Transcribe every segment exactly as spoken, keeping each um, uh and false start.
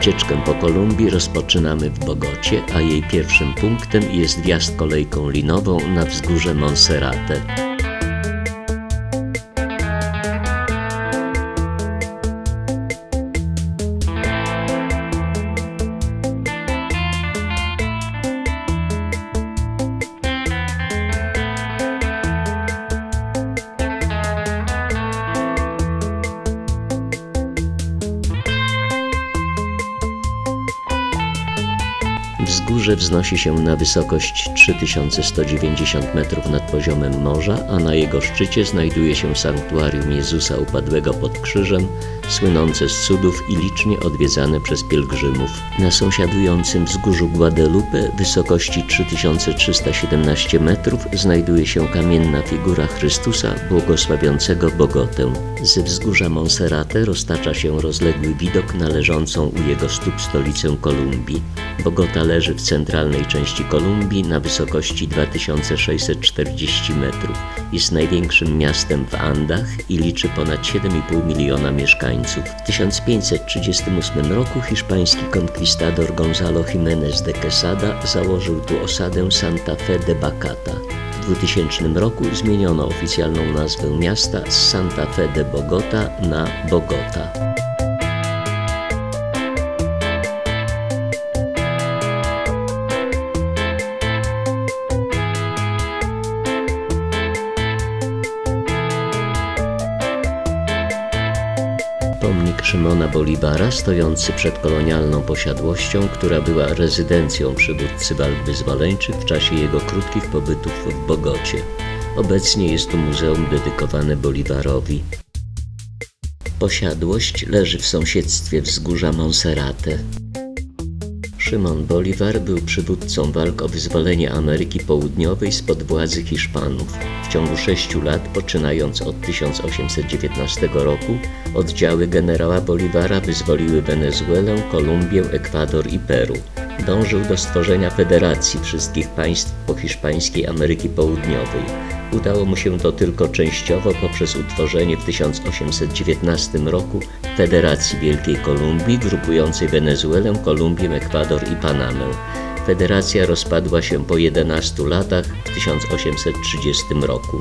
Wycieczkę po Kolumbii rozpoczynamy w Bogocie, a jej pierwszym punktem jest wjazd kolejką linową na wzgórze Monserrate. Wzgórze wznosi się na wysokość trzy tysiące sto dziewięćdziesiąt metrów nad poziomem morza, a na jego szczycie znajduje się sanktuarium Jezusa Upadłego pod krzyżem, słynące z cudów i licznie odwiedzane przez pielgrzymów. Na sąsiadującym wzgórzu Guadalupe, wysokości trzy tysiące trzysta siedemnaście metrów, znajduje się kamienna figura Chrystusa błogosławiącego Bogotę. Ze wzgórza Monserrate roztacza się rozległy widok na leżącą u jego stóp stolicę Kolumbii. Bogota leży w centralnej części Kolumbii na wysokości dwa tysiące sześćset czterdzieści metrów. Jest największym miastem w Andach i liczy ponad siedem i pół miliona mieszkańców. W tysiąc pięćset trzydziestym ósmym roku hiszpański konkwistador Gonzalo Jiménez de Quesada założył tu osadę Santa Fe de Bacata. W dwutysięcznym roku zmieniono oficjalną nazwę miasta z Santa Fe de Bogota na Bogota. Pomnik Szymona Bolívara, stojący przed kolonialną posiadłością, która była rezydencją przywódcy walk wyzwoleńczych w czasie jego krótkich pobytów w Bogocie. Obecnie jest tu muzeum dedykowane Bolívarowi. Posiadłość leży w sąsiedztwie wzgórza Monserrate. Szymon Bolívar był przywódcą walk o wyzwolenie Ameryki Południowej spod władzy Hiszpanów. W ciągu sześciu lat, poczynając od tysiąc osiemset dziewiętnastego roku, oddziały generała Bolívara wyzwoliły Wenezuelę, Kolumbię, Ekwador i Peru. Dążył do stworzenia federacji wszystkich państw pohiszpańskiej Ameryki Południowej. Udało mu się to tylko częściowo poprzez utworzenie w tysiąc osiemset dziewiętnastym roku Federacji Wielkiej Kolumbii, grupującej Wenezuelę, Kolumbię, Ekwador i Panamę. Federacja rozpadła się po jedenastu latach w tysiąc osiemset trzydziestym roku.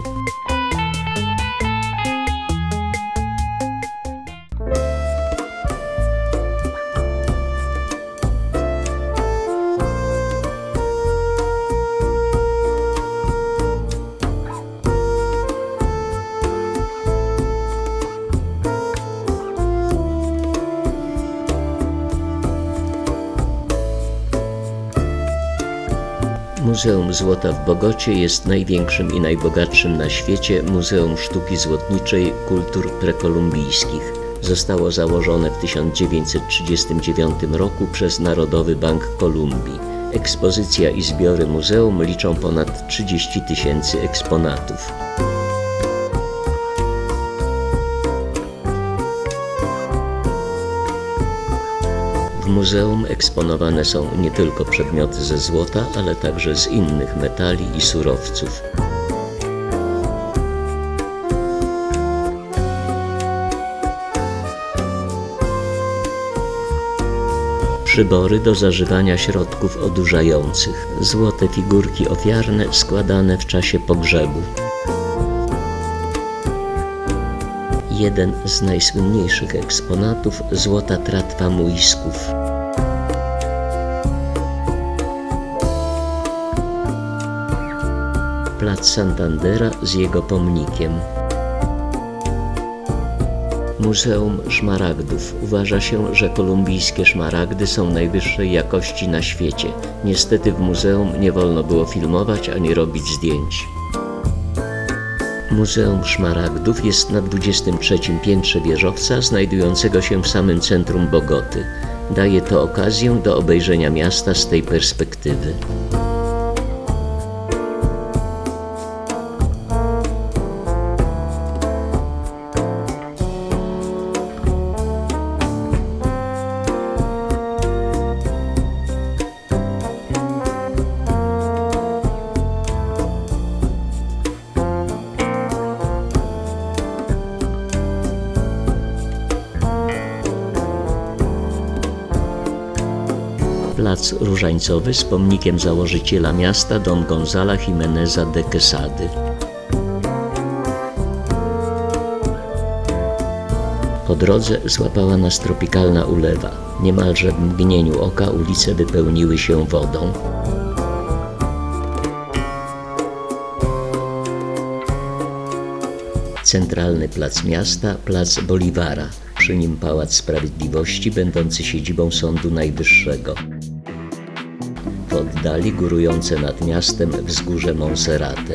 Muzeum Złota w Bogocie jest największym i najbogatszym na świecie muzeum sztuki złotniczej kultur prekolumbijskich. Zostało założone w tysiąc dziewięćset trzydziestym dziewiątym roku przez Narodowy Bank Kolumbii. Ekspozycja i zbiory muzeum liczą ponad trzydzieści tysięcy eksponatów. W muzeum eksponowane są nie tylko przedmioty ze złota, ale także z innych metali i surowców. Przybory do zażywania środków odurzających, złote figurki ofiarne składane w czasie pogrzebu. Jeden z najsłynniejszych eksponatów – złota tratwa muisków. Plac Santandera z jego pomnikiem. Muzeum Szmaragdów. Uważa się, że kolumbijskie szmaragdy są najwyższej jakości na świecie. Niestety w muzeum nie wolno było filmować ani robić zdjęć. Muzeum Szmaragdów jest na dwudziestym trzecim piętrze wieżowca znajdującego się w samym centrum Bogoty. Daje to okazję do obejrzenia miasta z tej perspektywy. Plac Różańcowy z pomnikiem założyciela miasta Don Gonzala Jimeneza de Quesady. Po drodze złapała nas tropikalna ulewa. Niemalże w mgnieniu oka ulice wypełniły się wodą. Centralny plac miasta, plac Bolívara, przy nim Pałac Sprawiedliwości, będący siedzibą Sądu Najwyższego. W oddali górujące nad miastem wzgórze Monserrate.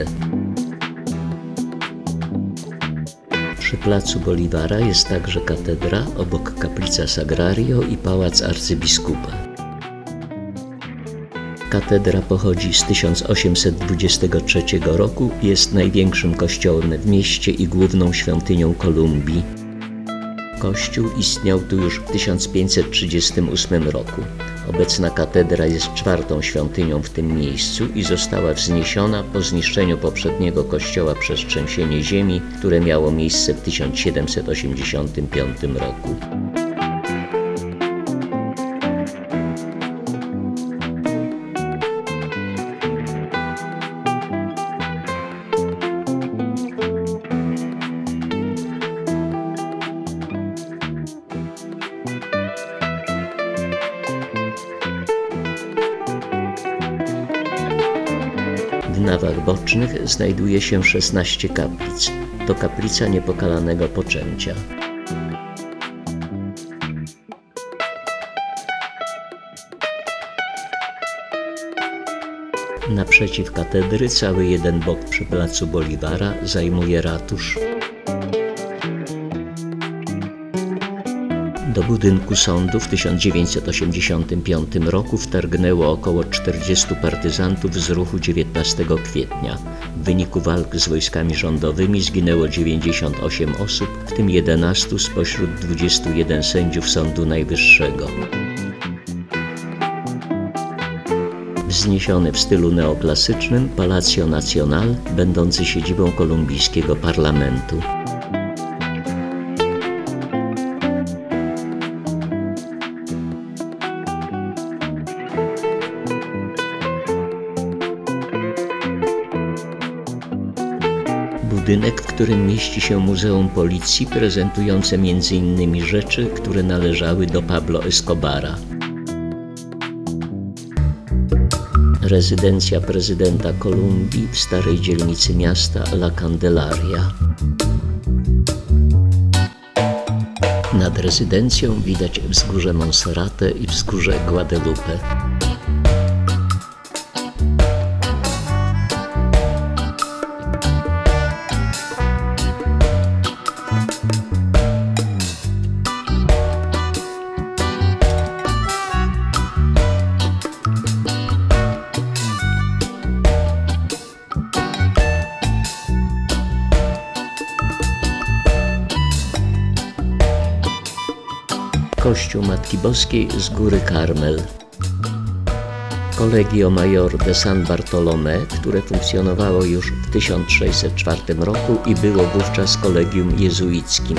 Przy placu Bolívara jest także katedra, obok kaplica Sagrario i pałac arcybiskupa. Katedra pochodzi z tysiąc osiemset dwudziestego trzeciego roku i jest największym kościołem w mieście i główną świątynią Kolumbii. Kościół istniał tu już w tysiąc pięćset trzydziestym ósmym roku. Obecna katedra jest czwartą świątynią w tym miejscu i została wzniesiona po zniszczeniu poprzedniego kościoła przez trzęsienie ziemi, które miało miejsce w tysiąc siedemset osiemdziesiątym piątym roku. W nawach bocznych znajduje się szesnaście kaplic. To kaplica Niepokalanego Poczęcia. Naprzeciw katedry cały jeden bok przy placu Bolívara zajmuje ratusz. Do budynku sądu w tysiąc dziewięćset osiemdziesiątym piątym roku wtargnęło około czterdziestu partyzantów z ruchu dziewiętnastego kwietnia. W wyniku walk z wojskami rządowymi zginęło dziewięćdziesiąt osiem osób, w tym jedenastu spośród dwudziestu jeden sędziów Sądu Najwyższego. Wzniesiony w stylu neoklasycznym Palacio Nacional, będący siedzibą kolumbijskiego parlamentu. Budynek, w którym mieści się Muzeum Policji, prezentujące między innymi rzeczy, które należały do Pablo Escobara. Rezydencja prezydenta Kolumbii w starej dzielnicy miasta La Candelaria. Nad rezydencją widać wzgórze Monserrate i wzgórze Guadalupe. Kościół Matki Boskiej z Góry Karmel. Colegio Mayor de San Bartolomé, które funkcjonowało już w tysiąc sześćset czwartym roku i było wówczas kolegium jezuickim.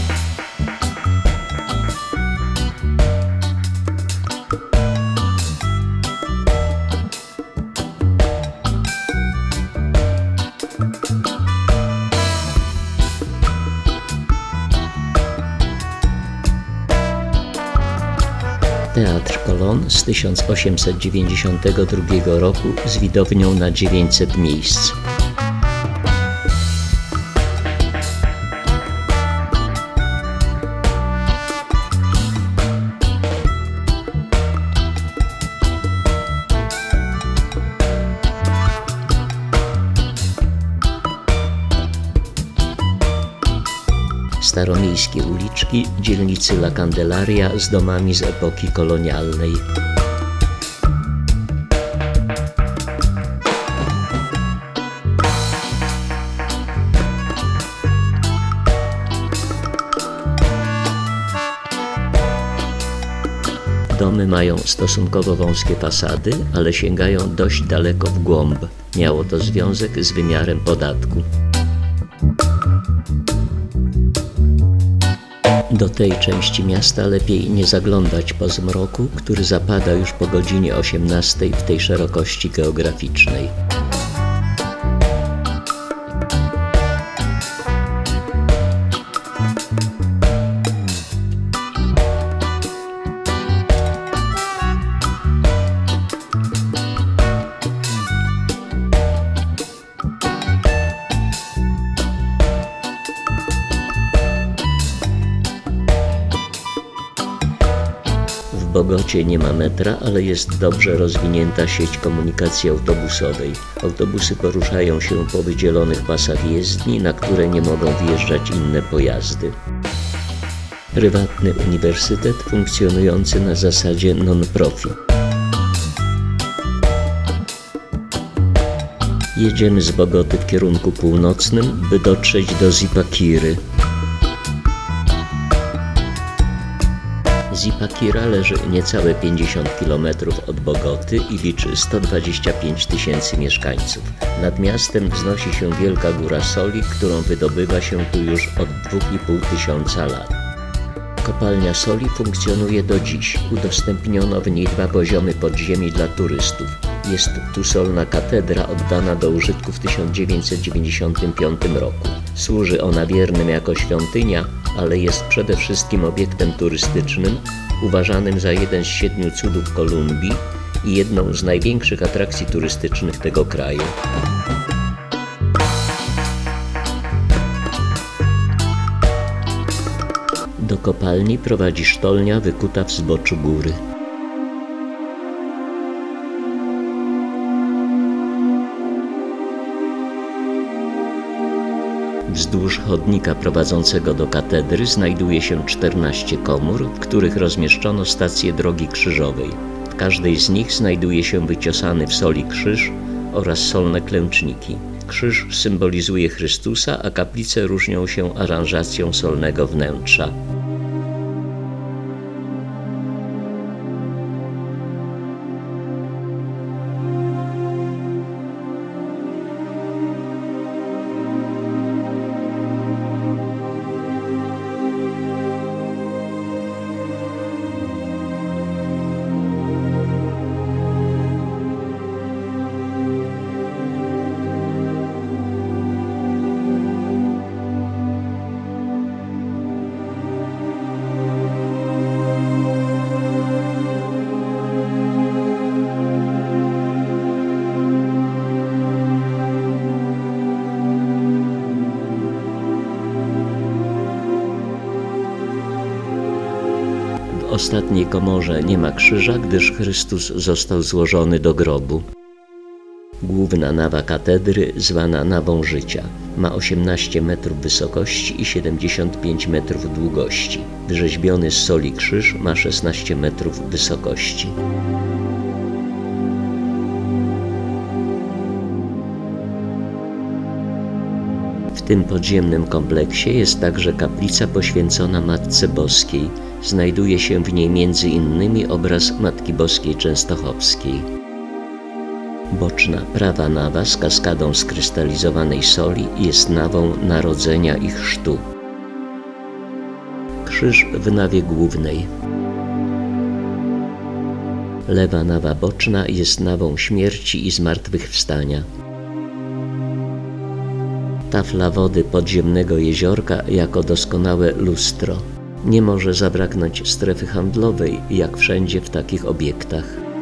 Teatr Colón z tysiąc osiemset dziewięćdziesiątego drugiego roku z widownią na dziewięćset miejsc. Staromiejskie uliczki dzielnicy La Candelaria z domami z epoki kolonialnej. Domy mają stosunkowo wąskie fasady, ale sięgają dość daleko w głąb. Miało to związek z wymiarem podatku. Do tej części miasta lepiej nie zaglądać po zmroku, który zapada już po godzinie osiemnastej w tej szerokości geograficznej. W Bogocie nie ma metra, ale jest dobrze rozwinięta sieć komunikacji autobusowej. Autobusy poruszają się po wydzielonych pasach jezdni, na które nie mogą wjeżdżać inne pojazdy. Prywatny uniwersytet funkcjonujący na zasadzie non-profit. Jedziemy z Bogoty w kierunku północnym, by dotrzeć do Zipaquiry. Zipaquira leży niecałe pięćdziesiąt kilometrów od Bogoty i liczy sto dwadzieścia pięć tysięcy mieszkańców. Nad miastem wznosi się wielka góra soli, którą wydobywa się tu już od dwóch i pół tysiąca lat. Kopalnia soli funkcjonuje do dziś. Udostępniono w niej dwa poziomy podziemi dla turystów. Jest tu solna katedra oddana do użytku w tysiąc dziewięćset dziewięćdziesiątym piątym roku. Służy ona wiernym jako świątynia, ale jest przede wszystkim obiektem turystycznym, uważanym za jeden z siedmiu cudów Kolumbii i jedną z największych atrakcji turystycznych tego kraju. Do kopalni prowadzi sztolnia wykuta w zboczu góry. Wzdłuż chodnika prowadzącego do katedry znajduje się czternaście komór, w których rozmieszczono stację drogi krzyżowej. W każdej z nich znajduje się wyciosany w soli krzyż oraz solne klęczniki. Krzyż symbolizuje Chrystusa, a kaplice różnią się aranżacją solnego wnętrza. W ostatniej komorze nie ma krzyża, gdyż Chrystus został złożony do grobu. Główna nawa katedry, zwana nawą życia, ma osiemnaście metrów wysokości i siedemdziesiąt pięć metrów długości. Wyrzeźbiony z soli krzyż ma szesnaście metrów wysokości. W tym podziemnym kompleksie jest także kaplica poświęcona Matce Boskiej. Znajduje się w niej między innymi obraz Matki Boskiej Częstochowskiej. Boczna prawa nawa z kaskadą skrystalizowanej soli jest nawą Narodzenia i Chrztu. Krzyż w nawie głównej. Lewa nawa boczna jest nawą śmierci i zmartwychwstania. Tafla wody podziemnego jeziorka jako doskonałe lustro. Nie może zabraknąć strefy handlowej, jak wszędzie w takich obiektach.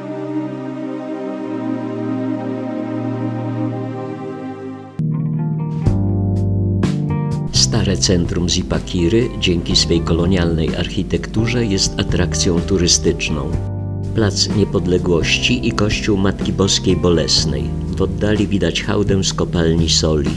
Stare centrum Zipaquiry dzięki swej kolonialnej architekturze jest atrakcją turystyczną. Plac Niepodległości i kościół Matki Boskiej Bolesnej. W oddali widać hałdę z kopalni soli.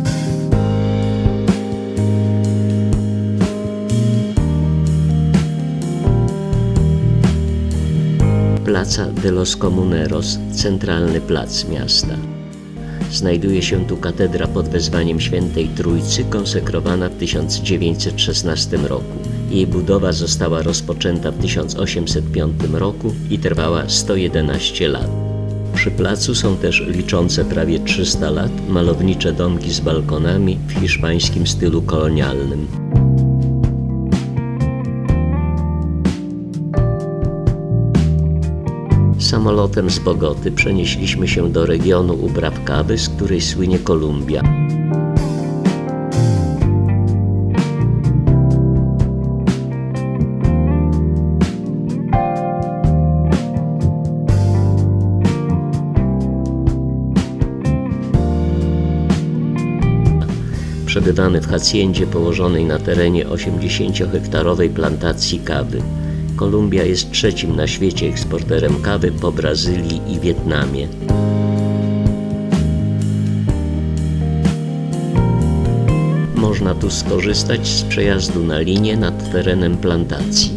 Plaza de los Comuneros, centralny plac miasta. Znajduje się tu katedra pod wezwaniem Świętej Trójcy, konsekrowana w tysiąc dziewięćset szesnastym roku. Jej budowa została rozpoczęta w tysiąc osiemset piątym roku i trwała sto jedenaście lat. Przy placu są też liczące prawie trzysta lat malownicze domki z balkonami w hiszpańskim stylu kolonialnym. Samolotem z Bogoty przenieśliśmy się do regionu upraw kawy, z której słynie Kolumbia. Przebywamy w hacjendzie położonej na terenie osiemdziesięciohektarowej plantacji kawy. Kolumbia jest trzecim na świecie eksporterem kawy po Brazylii i Wietnamie. Można tu skorzystać z przejazdu na linię nad terenem plantacji.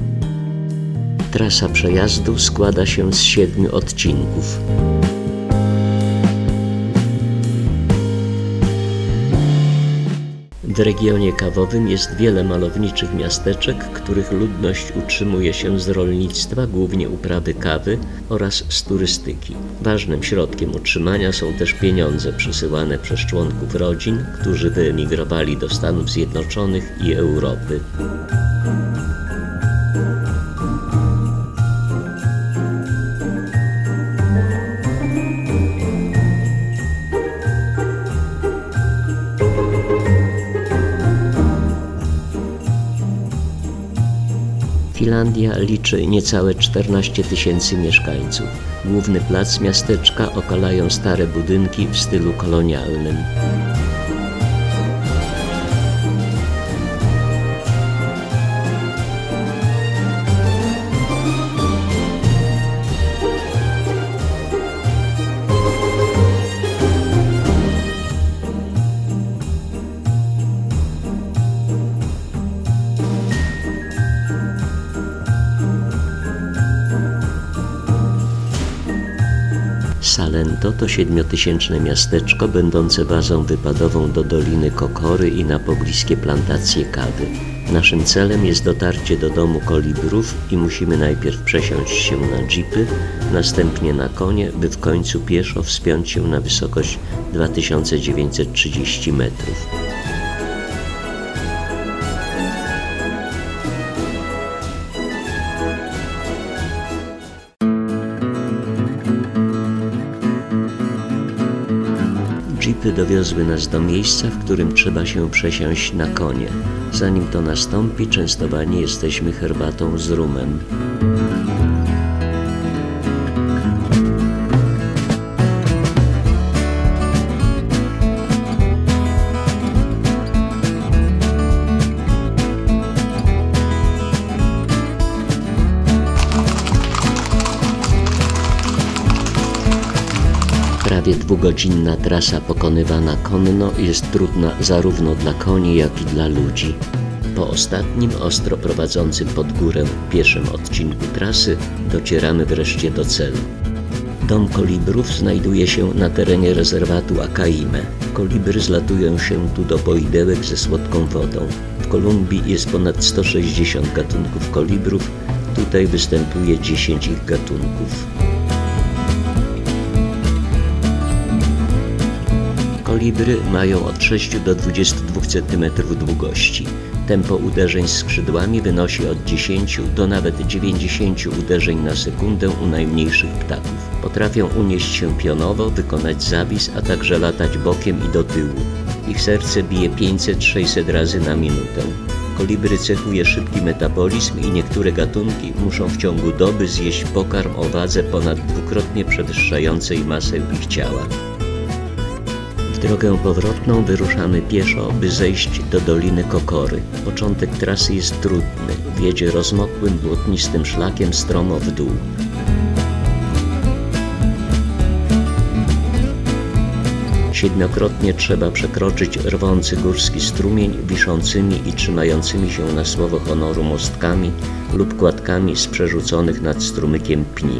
Trasa przejazdu składa się z siedmiu odcinków. W regionie kawowym jest wiele malowniczych miasteczek, których ludność utrzymuje się z rolnictwa, głównie uprawy kawy oraz z turystyki. Ważnym środkiem utrzymania są też pieniądze przysyłane przez członków rodzin, którzy wyemigrowali do Stanów Zjednoczonych i Europy. Finlandia liczy niecałe czternaście tysięcy mieszkańców. Główny plac miasteczka okalają stare budynki w stylu kolonialnym. Salento to siedmiotysięczne miasteczko będące bazą wypadową do Doliny Kokory i na pobliskie plantacje kawy. Naszym celem jest dotarcie do domu kolibrów i musimy najpierw przesiąść się na jeepy, następnie na konie, by w końcu pieszo wspiąć się na wysokość dwa tysiące dziewięćset trzydzieści metrów. Jeepy dowiozły nas do miejsca, w którym trzeba się przesiąść na konie. Zanim to nastąpi, częstowani jesteśmy herbatą z rumem. Prawie dwugodzinna trasa pokonywana konno jest trudna zarówno dla koni, jak i dla ludzi. Po ostatnim, ostro prowadzącym pod górę pieszym odcinku trasy docieramy wreszcie do celu. Dom kolibrów znajduje się na terenie rezerwatu Acaime. Kolibry zlatują się tu do poidełek ze słodką wodą. W Kolumbii jest ponad sto sześćdziesiąt gatunków kolibrów, tutaj występuje dziesięć ich gatunków. Kolibry mają od sześciu do dwudziestu dwóch centymetrów długości. Tempo uderzeń skrzydłami wynosi od dziesięciu do nawet dziewięćdziesięciu uderzeń na sekundę u najmniejszych ptaków. Potrafią unieść się pionowo, wykonać zawis, a także latać bokiem i do tyłu. Ich serce bije pięćset do sześciuset razy na minutę. Kolibry cechuje szybki metabolizm i niektóre gatunki muszą w ciągu doby zjeść pokarm o wadze ponad dwukrotnie przewyższającej masę ich ciała. W drogę powrotną wyruszamy pieszo, by zejść do Doliny Kokory. Początek trasy jest trudny, wiedzie rozmokłym, błotnistym szlakiem stromo w dół. Siedmiokrotnie trzeba przekroczyć rwący górski strumień wiszącymi i trzymającymi się na słowo honoru mostkami lub kładkami z przerzuconych nad strumykiem pni.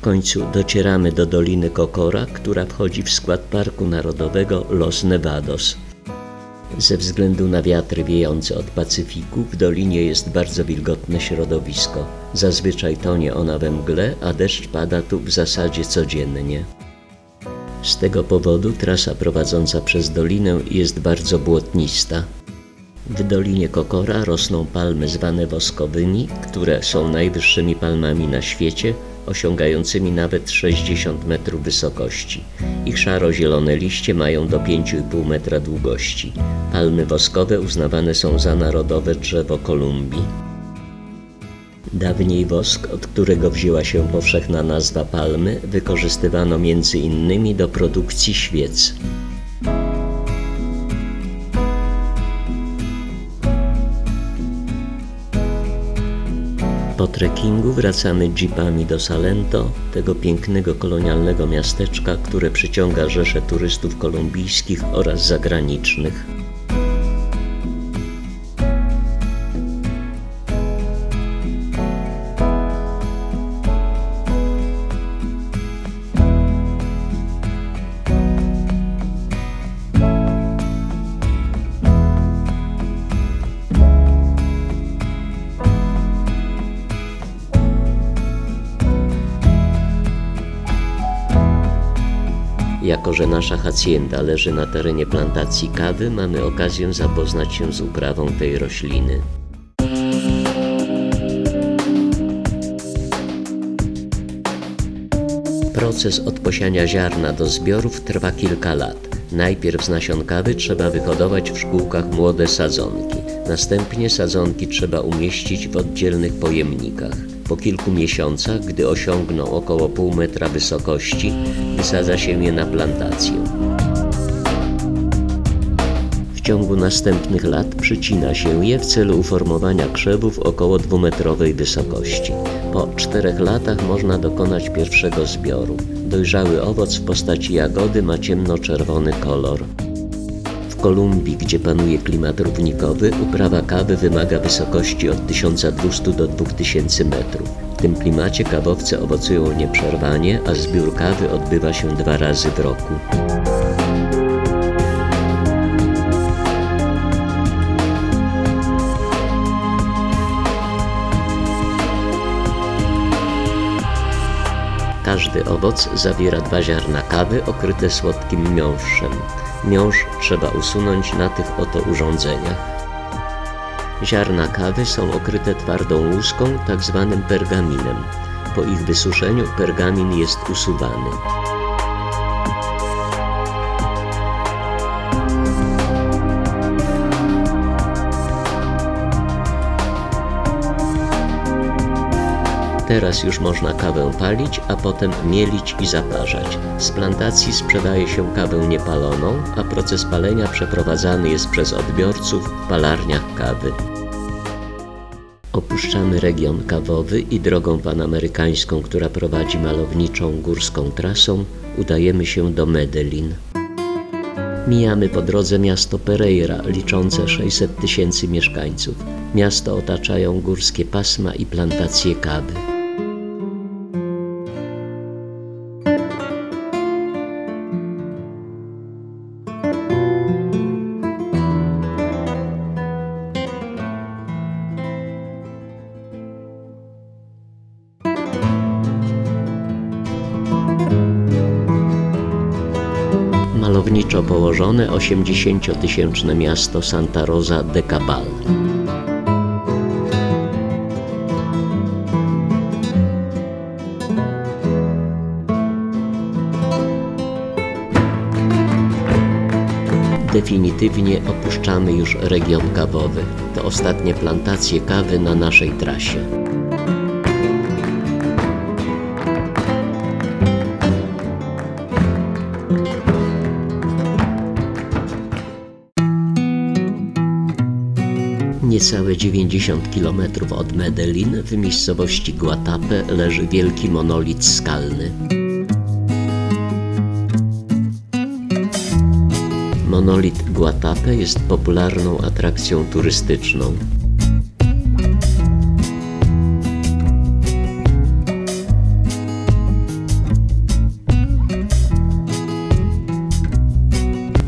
końcu docieramy do Doliny Cocora, która wchodzi w skład Parku Narodowego Los Nevados. Ze względu na wiatry wiejące od Pacyfiku w dolinie jest bardzo wilgotne środowisko. Zazwyczaj tonie ona we mgle, a deszcz pada tu w zasadzie codziennie. Z tego powodu trasa prowadząca przez dolinę jest bardzo błotnista. W Dolinie Cocora rosną palmy zwane woskowymi, które są najwyższymi palmami na świecie, osiągającymi nawet sześćdziesiąt metrów wysokości. Ich szaro-zielone liście mają do pięć i pół metra długości. Palmy woskowe uznawane są za narodowe drzewo Kolumbii. Dawniej wosk, od którego wzięła się powszechna nazwa palmy, wykorzystywano między innymi do produkcji świec. Po trekkingu wracamy jeepami do Salento, tego pięknego kolonialnego miasteczka, które przyciąga rzesze turystów kolumbijskich oraz zagranicznych. Jako że nasza hacienda leży na terenie plantacji kawy, mamy okazję zapoznać się z uprawą tej rośliny. Proces od posiania ziarna do zbiorów trwa kilka lat. Najpierw z nasion kawy trzeba wyhodować w szkółkach młode sadzonki. Następnie sadzonki trzeba umieścić w oddzielnych pojemnikach. Po kilku miesiącach, gdy osiągną około pół metra wysokości, wysadza się je na plantację. W ciągu następnych lat przycina się je w celu uformowania krzewów około dwumetrowej wysokości. Po czterech latach można dokonać pierwszego zbioru. Dojrzały owoc w postaci jagody ma ciemnoczerwony kolor. W Kolumbii, gdzie panuje klimat równikowy, uprawa kawy wymaga wysokości od tysiąca dwustu do dwóch tysięcy metrów. W tym klimacie kawowce owocują nieprzerwanie, a zbiór kawy odbywa się dwa razy w roku. Każdy owoc zawiera dwa ziarna kawy okryte słodkim miąższem. Miąższ trzeba usunąć na tych oto urządzeniach. Ziarna kawy są okryte twardą łuską, tak zwanym pergaminem. Po ich wysuszeniu pergamin jest usuwany. Teraz już można kawę palić, a potem mielić i zaparzać. Z plantacji sprzedaje się kawę niepaloną, a proces palenia przeprowadzany jest przez odbiorców w palarniach kawy. Opuszczamy region kawowy i drogą panamerykańską, która prowadzi malowniczą górską trasą, udajemy się do Medellin. Mijamy po drodze miasto Pereira, liczące sześćset tysięcy mieszkańców. Miasto otaczają górskie pasma i plantacje kawy. Malowniczo położone osiemdziesięciotysięczne miasto Santa Rosa de Cabal. Definitywnie opuszczamy już region kawowy. To ostatnie plantacje kawy na naszej trasie. Niecałe dziewięćdziesiąt kilometrów od Medellin w miejscowości Guatapé leży wielki monolit skalny. Monolit Guatapé jest popularną atrakcją turystyczną.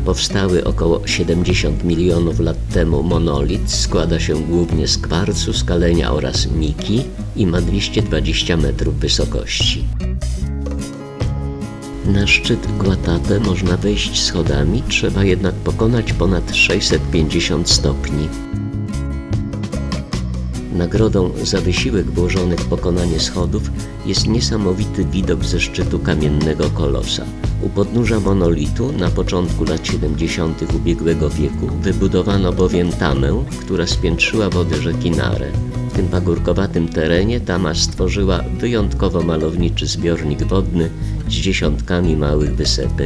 Powstały około siedemdziesiąt milionów lat temu monolit składa się głównie z kwarcu, skalenia oraz miki i ma dwieście dwadzieścia metrów wysokości. Na szczyt Guatapé można wejść schodami, trzeba jednak pokonać ponad sześćset pięćdziesiąt stopni. Nagrodą za wysiłek włożony w pokonanie schodów jest niesamowity widok ze szczytu kamiennego kolosa. U podnóża monolitu na początku lat siedemdziesiątych ubiegłego wieku wybudowano bowiem tamę, która spiętrzyła wody rzeki Nare. W tym pagórkowatym terenie tama stworzyła wyjątkowo malowniczy zbiornik wodny z dziesiątkami małych wysepek.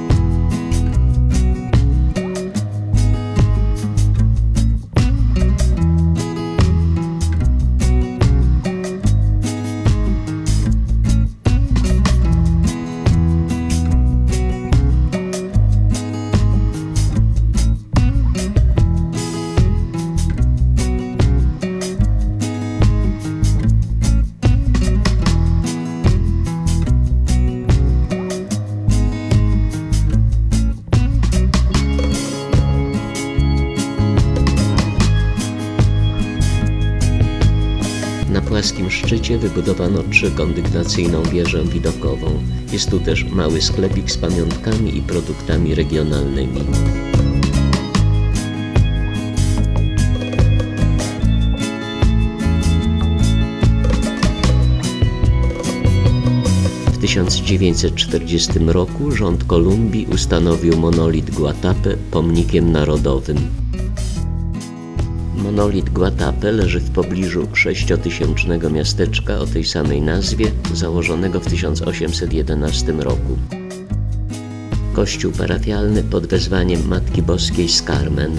Na płaskim szczycie wybudowano trzykondygnacyjną wieżę widokową. Jest tu też mały sklepik z pamiątkami i produktami regionalnymi. W tysiąc dziewięćset czterdziestym roku rząd Kolumbii ustanowił monolit Guatapé pomnikiem narodowym. Monolit Guatapé leży w pobliżu sześciotysięcznego miasteczka o tej samej nazwie, założonego w tysiąc osiemset jedenastym roku. Kościół parafialny pod wezwaniem Matki Boskiej z Carmen.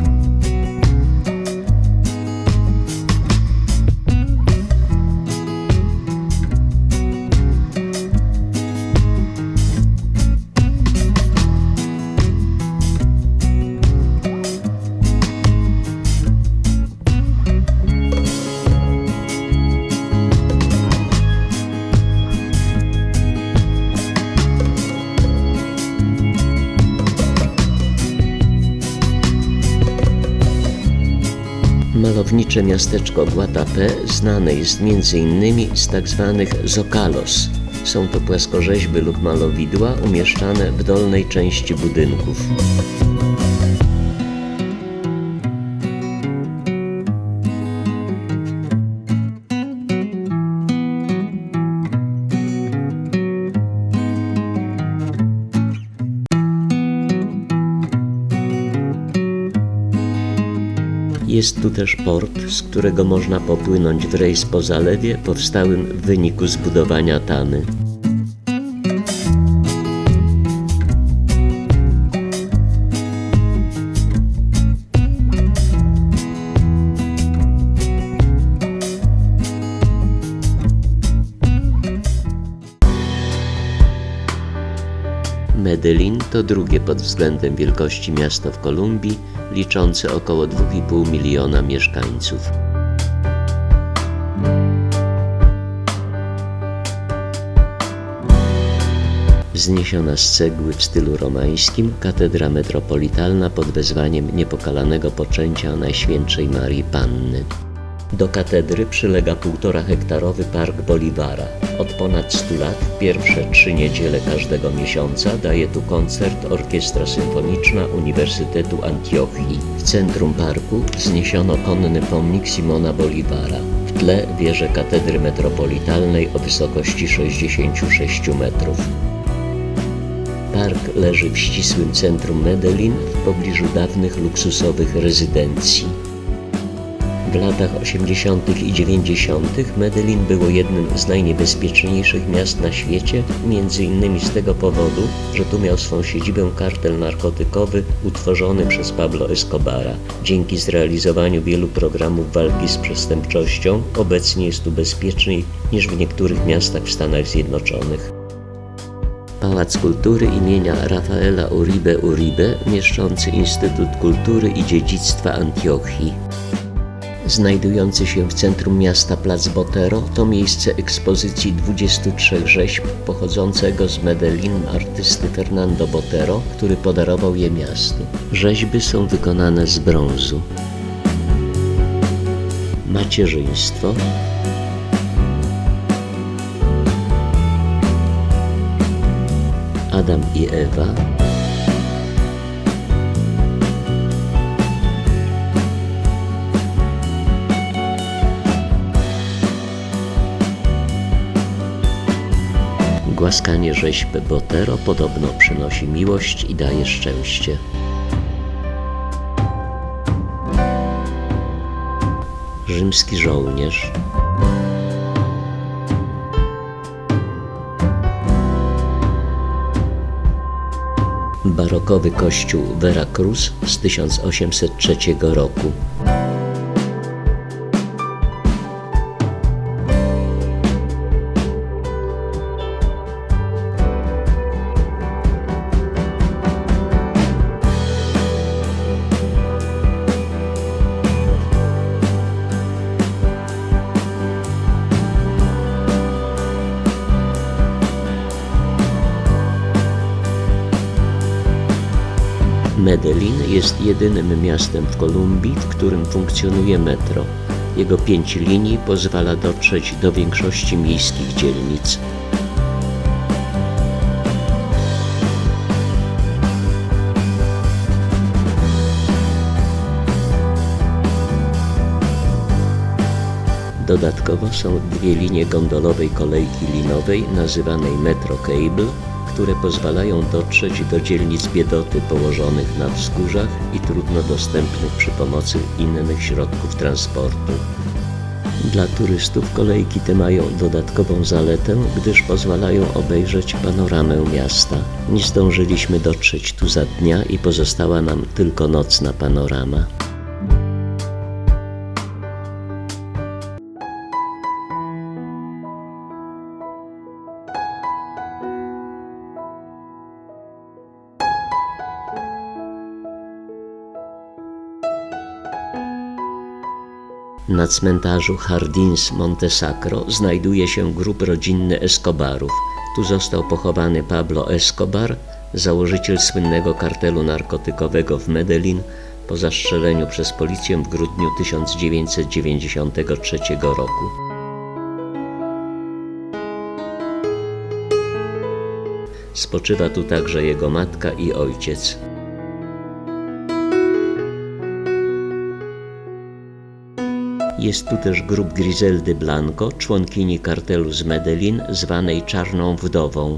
Malownicze miasteczko Guatapé znane jest między innymi z tzw. zokalos. Są to płaskorzeźby lub malowidła umieszczane w dolnej części budynków. Jest tu też port, z którego można popłynąć w rejs po zalewie powstałym w wyniku zbudowania tamy. Medellín to drugie pod względem wielkości miasto w Kolumbii, liczące około dwa i pół miliona mieszkańców. Wzniesiona z cegły w stylu romańskim, katedra metropolitalna pod wezwaniem niepokalanego poczęcia Najświętszej Marii Panny. Do katedry przylega półtora hektarowy Park Bolívara. Od ponad stu lat, pierwsze trzy niedziele każdego miesiąca, daje tu koncert Orkiestra Symfoniczna Uniwersytetu Antiochii. W centrum parku wzniesiono konny pomnik Simona Bolívara. W tle wieże katedry metropolitalnej o wysokości sześćdziesięciu sześciu metrów. Park leży w ścisłym centrum Medellín w pobliżu dawnych luksusowych rezydencji. W latach osiemdziesiątych i dziewięćdziesiątych Medellín było jednym z najniebezpieczniejszych miast na świecie, między innymi z tego powodu, że tu miał swą siedzibę kartel narkotykowy utworzony przez Pablo Escobara. Dzięki zrealizowaniu wielu programów walki z przestępczością obecnie jest tu bezpieczniej niż w niektórych miastach w Stanach Zjednoczonych. Pałac Kultury imienia Rafaela Uribe Uribe, mieszczący Instytut Kultury i Dziedzictwa Antiochii. Znajdujący się w centrum miasta plac Botero to miejsce ekspozycji dwudziestu trzech rzeźb pochodzącego z Medellin artysty Fernando Botero, który podarował je miastu. Rzeźby są wykonane z brązu. Macierzyństwo, Adam i Ewa, głaskanie rzeźb Botero podobno przynosi miłość i daje szczęście. Rzymski żołnierz, barokowy kościół Veracruz z tysiąc osiemset trzeciego roku. Medellin jest jedynym miastem w Kolumbii, w którym funkcjonuje metro. Jego pięć linii pozwala dotrzeć do większości miejskich dzielnic. Dodatkowo są dwie linie gondolowej kolejki linowej nazywanej Metro Cable, które pozwalają dotrzeć do dzielnic biedoty położonych na wzgórzach i trudno dostępnych przy pomocy innych środków transportu. Dla turystów kolejki te mają dodatkową zaletę, gdyż pozwalają obejrzeć panoramę miasta. Nie zdążyliśmy dotrzeć tu za dnia i pozostała nam tylko nocna panorama. Na cmentarzu Jardins Monte Sacro znajduje się grób rodzinny Escobarów. Tu został pochowany Pablo Escobar, założyciel słynnego kartelu narkotykowego w Medellin, po zastrzeleniu przez policję w grudniu tysiąc dziewięćset dziewięćdziesiątego trzeciego roku. Spoczywa tu także jego matka i ojciec. Jest tu też grób Griseldy Blanco, członkini kartelu z Medellin, zwanej Czarną Wdową.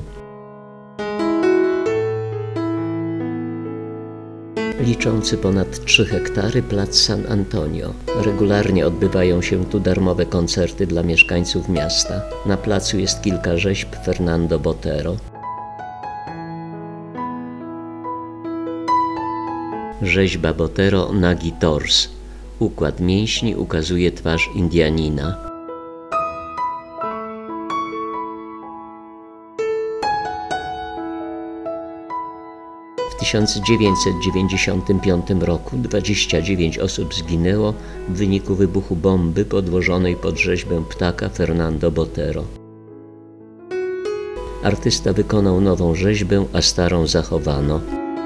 Liczący ponad trzy hektary plac San Antonio. Regularnie odbywają się tu darmowe koncerty dla mieszkańców miasta. Na placu jest kilka rzeźb Fernando Botero. Rzeźba Botero Nagi Tors. Układ mięśni ukazuje twarz Indianina. W tysiąc dziewięćset dziewięćdziesiątym piątym roku dwadzieścia dziewięć osób zginęło w wyniku wybuchu bomby podłożonej pod rzeźbę ptaka Fernando Botero. Artysta wykonał nową rzeźbę, a starą zachowano.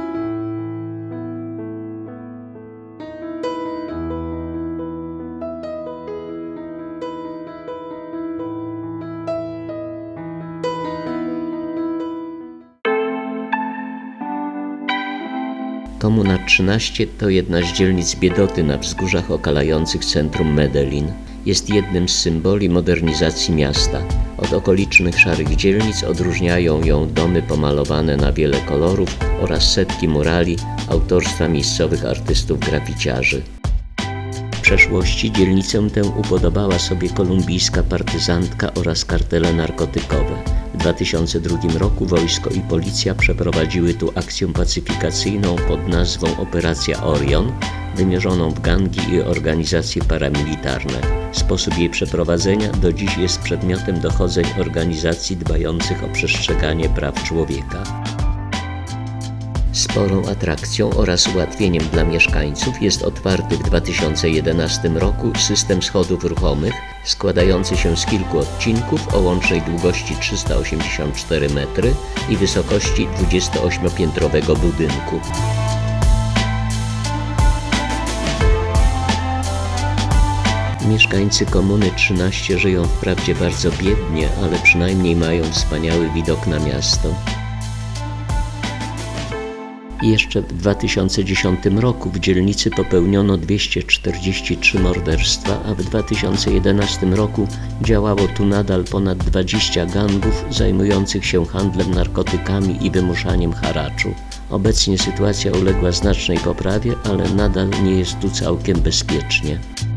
Komuna trzynaście to jedna z dzielnic biedoty na wzgórzach okalających centrum Medellin. Jest jednym z symboli modernizacji miasta. Od okolicznych szarych dzielnic odróżniają ją domy pomalowane na wiele kolorów oraz setki murali autorstwa miejscowych artystów graficiarzy. W przeszłości dzielnicę tę upodobała sobie kolumbijska partyzantka oraz kartele narkotykowe. W dwa tysiące drugim roku wojsko i policja przeprowadziły tu akcję pacyfikacyjną pod nazwą Operacja Orion, wymierzoną w gangi i organizacje paramilitarne. Sposób jej przeprowadzenia do dziś jest przedmiotem dochodzeń organizacji dbających o przestrzeganie praw człowieka. Sporą atrakcją oraz ułatwieniem dla mieszkańców jest otwarty w dwa tysiące jedenastym roku system schodów ruchomych składający się z kilku odcinków o łącznej długości trzysta osiemdziesiąt cztery metry i wysokości dwudziestoośmiopiętrowego budynku. Mieszkańcy Komuny trzynaście żyją wprawdzie bardzo biednie, ale przynajmniej mają wspaniały widok na miasto. Jeszcze w dwa tysiące dziesiątym roku w dzielnicy popełniono dwieście czterdzieści trzy morderstwa, a w dwa tysiące jedenastym roku działało tu nadal ponad dwadzieścia gangów zajmujących się handlem narkotykami i wymuszaniem haraczu. Obecnie sytuacja uległa znacznej poprawie, ale nadal nie jest tu całkiem bezpiecznie.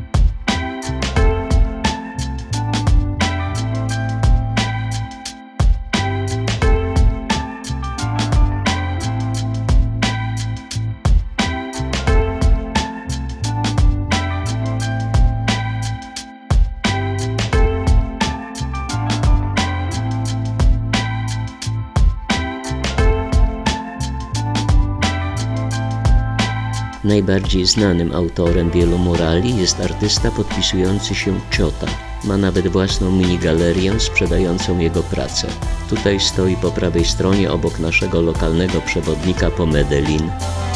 Najbardziej znanym autorem wielu murali jest artysta podpisujący się Ciota. Ma nawet własną minigalerię sprzedającą jego pracę. Tutaj stoi po prawej stronie obok naszego lokalnego przewodnika po Medellin.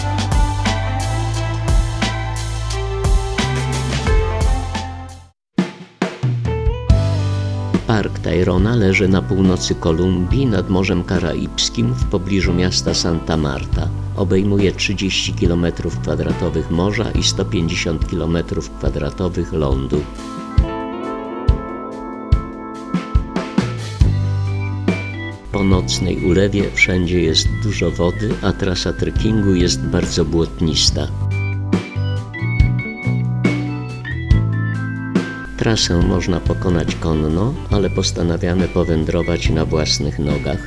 Park Tayrona leży na północy Kolumbii nad Morzem Karaibskim w pobliżu miasta Santa Marta. Obejmuje trzydzieści kilometrów kwadratowych morza i sto pięćdziesiąt kilometrów kwadratowych lądu. Po nocnej ulewie wszędzie jest dużo wody, a trasa trekkingu jest bardzo błotnista. Trasę można pokonać konno, ale postanawiamy powędrować na własnych nogach.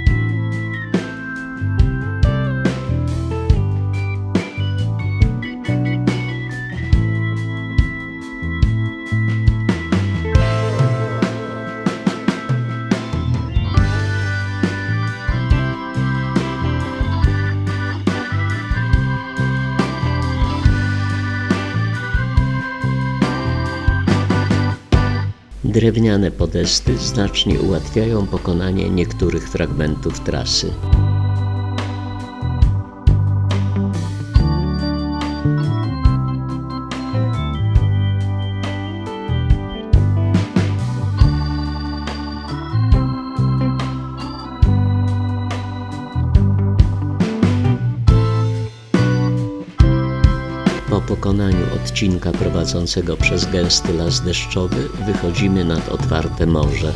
Drewniane podesty znacznie ułatwiają pokonanie niektórych fragmentów trasy. Po pokonaniu odcinka prowadzącego przez gęsty las deszczowy wychodzimy nad otwarte morze.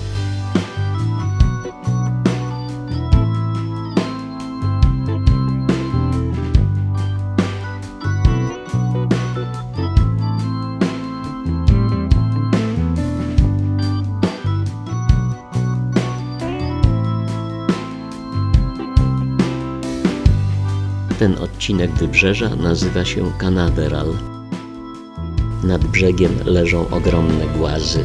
Ten odcinek wybrzeża nazywa się Canaveral. Nad brzegiem leżą ogromne głazy.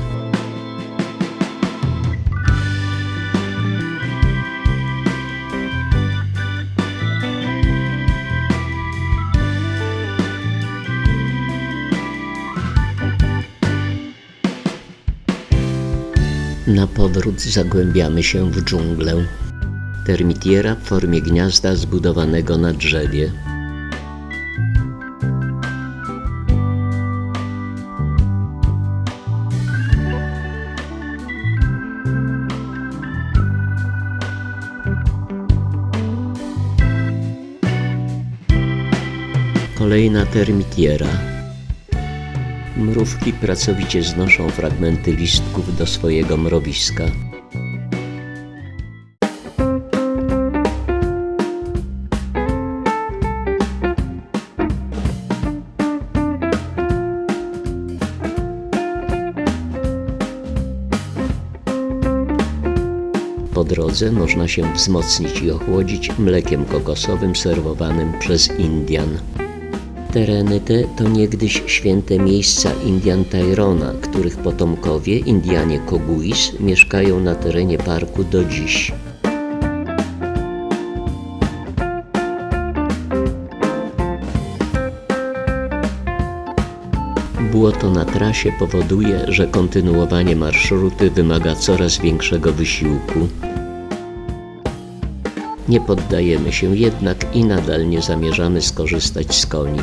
Na powrót zagłębiamy się w dżunglę. Termitiera w formie gniazda zbudowanego na drzewie. Kolejna termitiera. Mrówki pracowicie znoszą fragmenty listków do swojego mrowiska. Po drodze można się wzmocnić i ochłodzić mlekiem kokosowym serwowanym przez Indian. Tereny te to niegdyś święte miejsca Indian Tayrona, których potomkowie, Indianie Coguis, mieszkają na terenie parku do dziś. Błoto na trasie powoduje, że kontynuowanie marszruty wymaga coraz większego wysiłku. Nie poddajemy się jednak i nadal nie zamierzamy skorzystać z koni.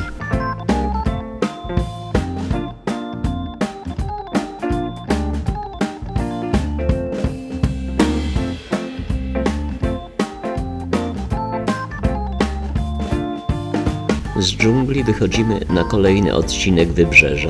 Z dżungli wychodzimy na kolejny odcinek wybrzeża.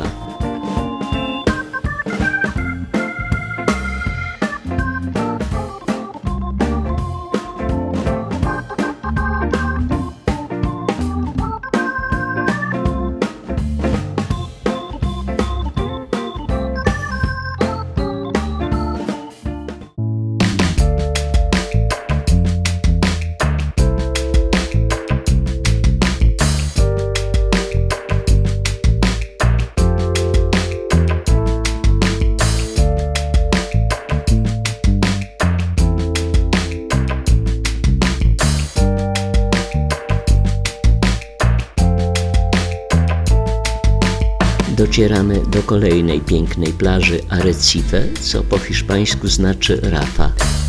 Docieramy do kolejnej pięknej plaży Arrecife, co po hiszpańsku znaczy rafa.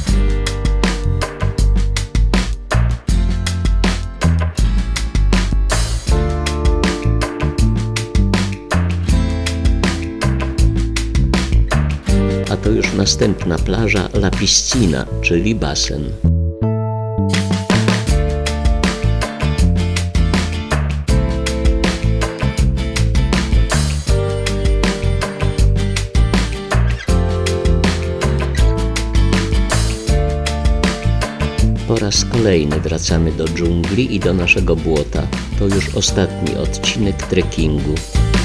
A to już następna plaża La Piscina, czyli basen. Po raz kolejny wracamy do dżungli i do naszego błota. To już ostatni odcinek trekkingu.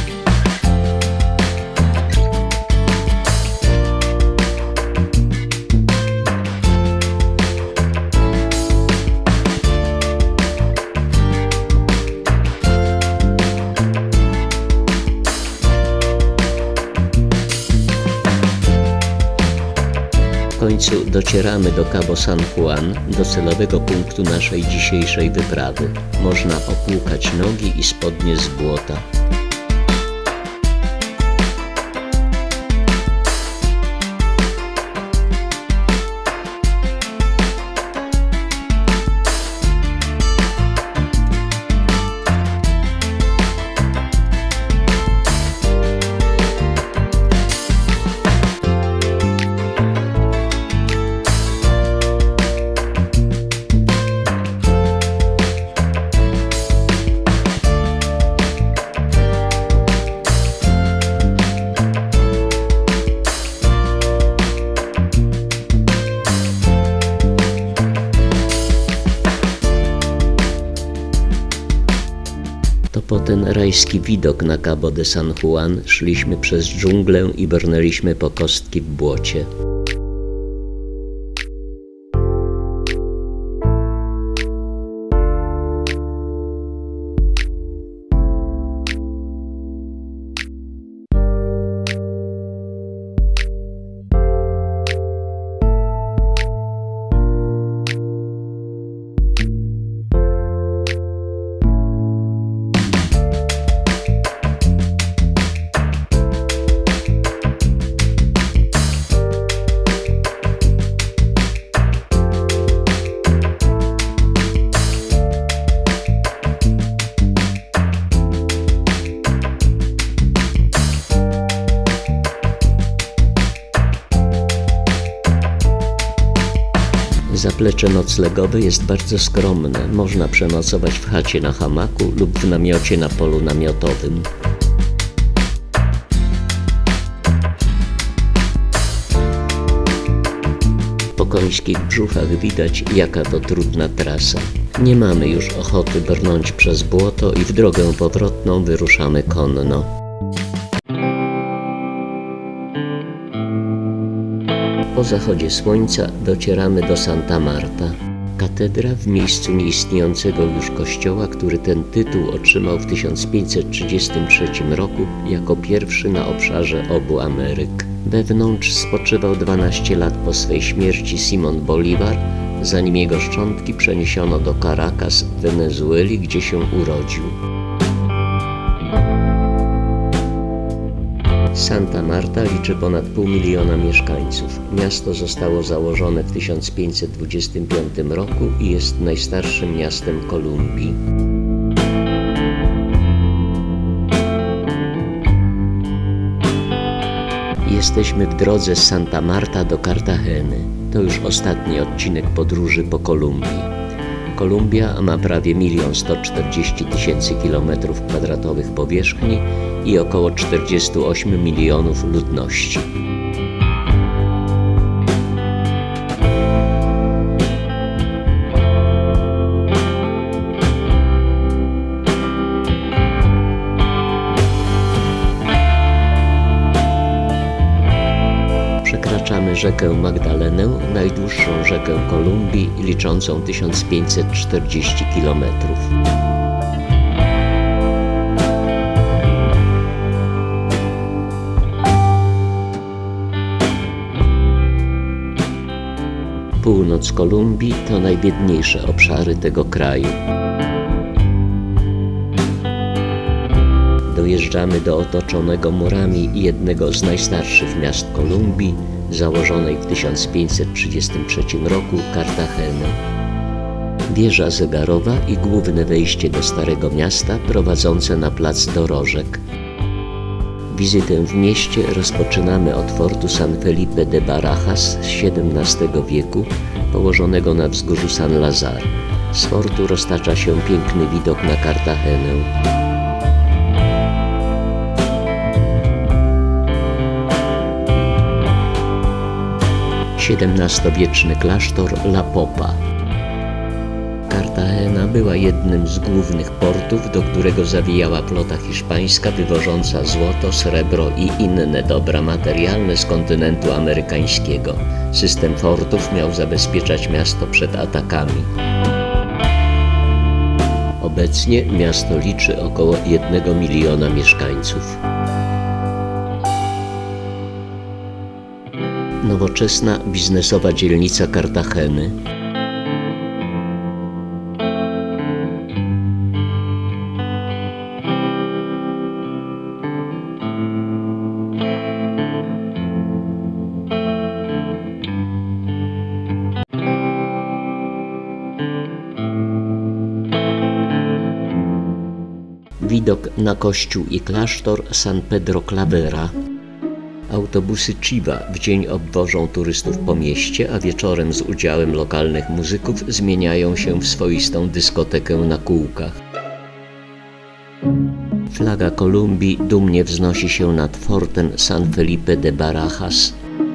W końcu docieramy do Cabo San Juan, docelowego punktu naszej dzisiejszej wyprawy. Można opłukać nogi i spodnie z błota. To po ten rajski widok na Cabo de San Juan szliśmy przez dżunglę i brnęliśmy po kostki w błocie. Zaplecze noclegowe jest bardzo skromne. Można przenocować w chacie na hamaku lub w namiocie na polu namiotowym. Po końskich brzuchach widać, jaka to trudna trasa. Nie mamy już ochoty brnąć przez błoto i w drogę powrotną wyruszamy konno. Po zachodzie słońca docieramy do Santa Marta. Katedra w miejscu nieistniejącego już kościoła, który ten tytuł otrzymał w tysiąc pięćset trzydziestym trzecim roku jako pierwszy na obszarze obu Ameryk. Wewnątrz spoczywał dwanaście lat po swej śmierci Simón Bolívar, zanim jego szczątki przeniesiono do Caracas w Wenezueli, gdzie się urodził. Santa Marta liczy ponad pół miliona mieszkańców. Miasto zostało założone w tysiąc pięćset dwudziestym piątym roku i jest najstarszym miastem Kolumbii. Jesteśmy w drodze z Santa Marta do Cartageny. To już ostatni odcinek podróży po Kolumbii. Kolumbia ma prawie milion sto czterdzieści tysięcy kilometrów kwadratowych powierzchni i około czterdzieści osiem milionów ludności. Przekraczamy rzekę Magdalenę, najdłuższą rzekę Kolumbii, liczącą tysiąc pięćset czterdzieści kilometrów. Północ Kolumbii to najbiedniejsze obszary tego kraju. Dojeżdżamy do otoczonego murami jednego z najstarszych miast Kolumbii, założonej w tysiąc pięćset trzydziestym trzecim roku Cartageny. Wieża zegarowa i główne wejście do Starego Miasta prowadzące na plac dorożek. Wizytę w mieście rozpoczynamy od fortu San Felipe de Barajas z siedemnastego wieku, położonego na wzgórzu San Lazar. Z fortu roztacza się piękny widok na Cartagenę. siedemnastowieczny klasztor La Popa. Cartagena była jednym z głównych portów, do którego zawijała flota hiszpańska wywożąca złoto, srebro i inne dobra materialne z kontynentu amerykańskiego. System fortów miał zabezpieczać miasto przed atakami. Obecnie miasto liczy około jednego miliona mieszkańców. Nowoczesna biznesowa dzielnica Cartageny. Widok na kościół i klasztor San Pedro Clavera. Autobusy Chiva w dzień obwożą turystów po mieście, a wieczorem z udziałem lokalnych muzyków zmieniają się w swoistą dyskotekę na kółkach. Flaga Kolumbii dumnie wznosi się nad fortem San Felipe de Barajas.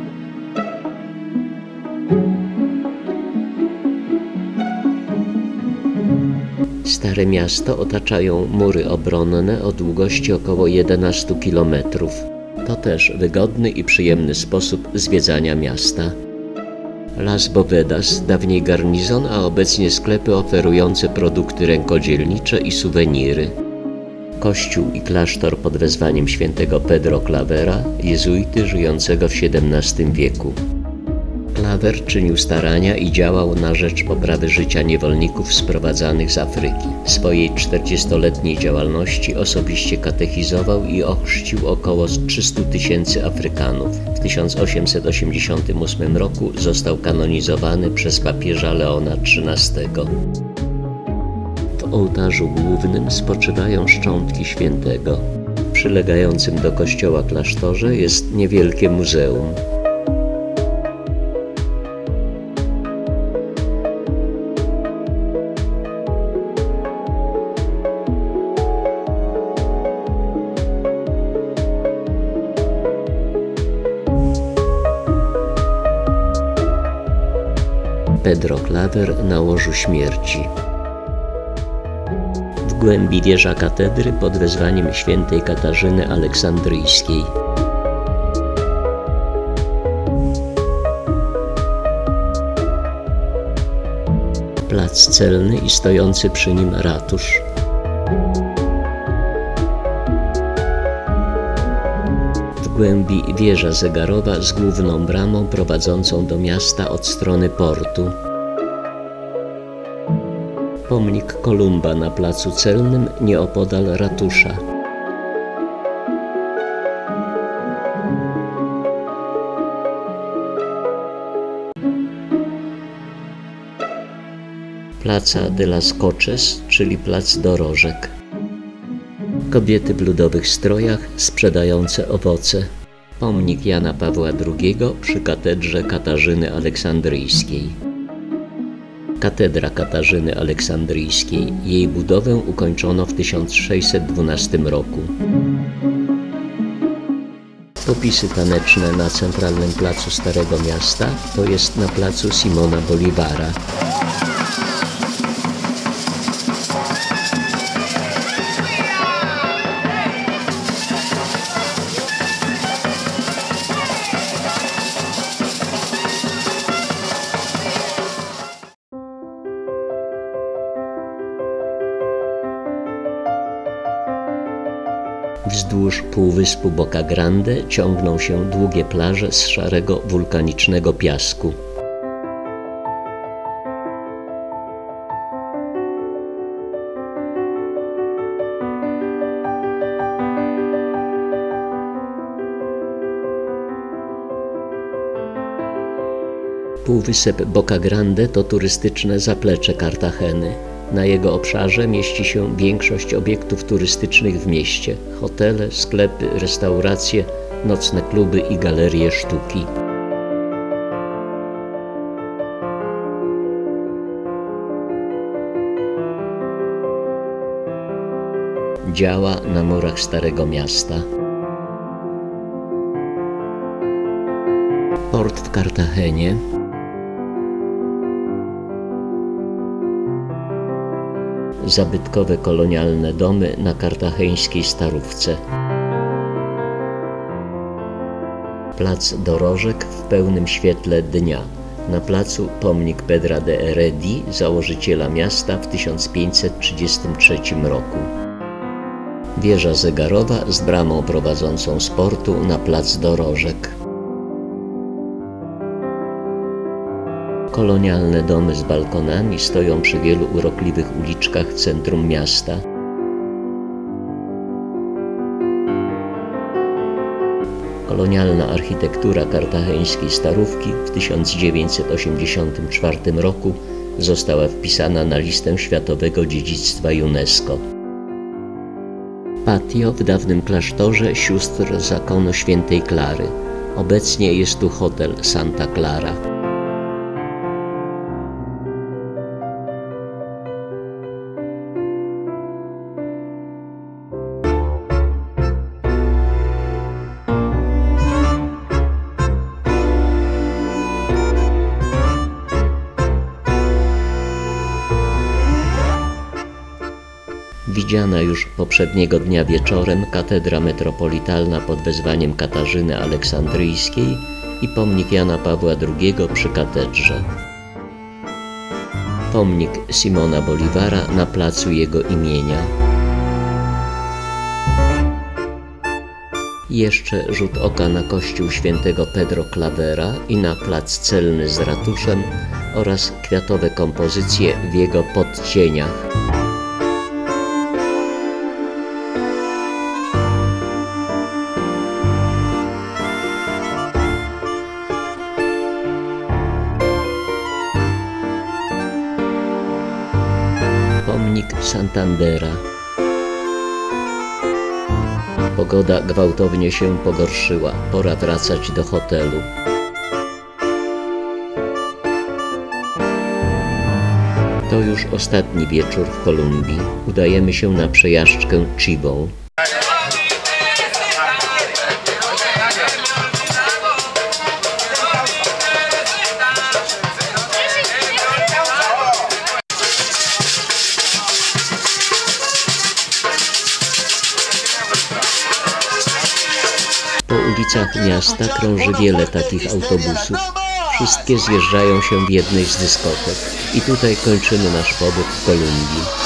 Stare miasto otaczają mury obronne o długości około jedenastu kilometrów. To też wygodny i przyjemny sposób zwiedzania miasta. Las Bovedas, dawniej garnizon, a obecnie sklepy oferujące produkty rękodzielnicze i suweniry. Kościół i klasztor pod wezwaniem świętego Pedro Clavera, jezuity żyjącego w siedemnastym wieku. Claver czynił starania i działał na rzecz poprawy życia niewolników sprowadzanych z Afryki. W swojej czterdziestoletniej działalności osobiście katechizował i ochrzcił około trzystu tysięcy Afrykanów. W tysiąc osiemset osiemdziesiątym ósmym roku został kanonizowany przez papieża Leona trzynastego. W ołtarzu głównym spoczywają szczątki świętego. W przylegającym do kościoła klasztorze jest niewielkie muzeum. Pedro Claver na łożu śmierci. W głębi wieża katedry pod wezwaniem świętej Katarzyny Aleksandryjskiej. Plac celny i stojący przy nim ratusz. W głębi wieża zegarowa z główną bramą prowadzącą do miasta od strony portu. Pomnik Kolumba na placu celnym nieopodal ratusza. Plaza de las Coches, czyli plac dorożek. Kobiety w ludowych strojach sprzedające owoce. Pomnik Jana Pawła drugiego przy katedrze Katarzyny Aleksandryjskiej. Katedra Katarzyny Aleksandryjskiej. Jej budowę ukończono w tysiąc sześćset dwunastym roku. Popisy taneczne na centralnym placu Starego Miasta, to jest na placu Simona Bolívara. Wzdłuż półwyspu Boca Grande ciągną się długie plaże z szarego wulkanicznego piasku. Półwysep Boca Grande to turystyczne zaplecze Kartageny. Na jego obszarze mieści się większość obiektów turystycznych w mieście: hotele, sklepy, restauracje, nocne kluby i galerie sztuki. Działa na murach Starego Miasta. Port w Kartagenie. Zabytkowe kolonialne domy na kartacheńskiej Starówce. Plac dorożek w pełnym świetle dnia. Na placu pomnik Pedra de Heredia, założyciela miasta w tysiąc pięćset trzydziestym trzecim roku. Wieża zegarowa z bramą prowadzącą z portu na plac dorożek. Kolonialne domy z balkonami stoją przy wielu urokliwych uliczkach w centrum miasta. Kolonialna architektura kartacheńskiej Starówki w tysiąc dziewięćset osiemdziesiątym czwartym roku została wpisana na listę Światowego Dziedzictwa UNESCO. Patio w dawnym klasztorze sióstr zakonu Świętej Klary. Obecnie jest tu hotel Santa Clara. Widziana już poprzedniego dnia wieczorem katedra metropolitalna pod wezwaniem Katarzyny Aleksandryjskiej i pomnik Jana Pawła drugiego przy katedrze. Pomnik Simona Bolívara na placu jego imienia. Jeszcze rzut oka na kościół świętego Pedro Clavera i na plac celny z ratuszem oraz kwiatowe kompozycje w jego podcieniach. Pomnik Santandera. Pogoda gwałtownie się pogorszyła. Pora wracać do hotelu. To już ostatni wieczór w Kolumbii. Udajemy się na przejażdżkę Chivą. Po ulicach miasta krąży wiele takich autobusów. Wszystkie zjeżdżają się w jednej z dyskotek. I tutaj kończymy nasz pobyt w Kolumbii.